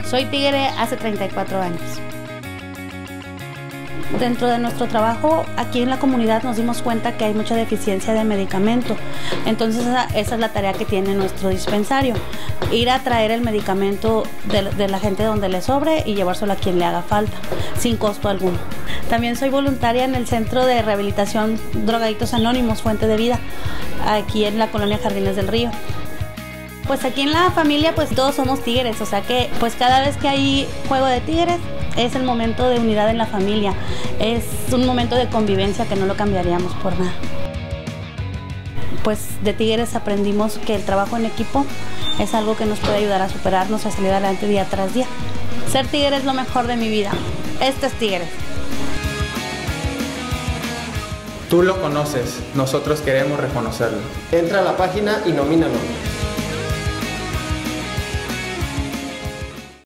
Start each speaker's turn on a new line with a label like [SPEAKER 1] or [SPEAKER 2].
[SPEAKER 1] Soy tigre hace 34 años. Dentro de nuestro trabajo aquí en la comunidad nos dimos cuenta que hay mucha deficiencia de medicamento. Entonces esa es la tarea que tiene nuestro dispensario. Ir a traer el medicamento de la gente donde le sobre y llevárselo a quien le haga falta, sin costo alguno. También soy voluntaria en el Centro de Rehabilitación Drogadictos Anónimos, Fuente de Vida, aquí en la colonia Jardines del Río. Pues aquí en la familia pues todos somos tigres, o sea que pues cada vez que hay juego de tigres es el momento de unidad en la familia, es un momento de convivencia que no lo cambiaríamos por nada. Pues de tigres aprendimos que el trabajo en equipo es algo que nos puede ayudar a superarnos, a salir adelante día tras día. Ser tigre es lo mejor de mi vida. Este es Tigres.
[SPEAKER 2] Tú lo conoces, nosotros queremos reconocerlo.
[SPEAKER 3] Entra a la página y nomínanos.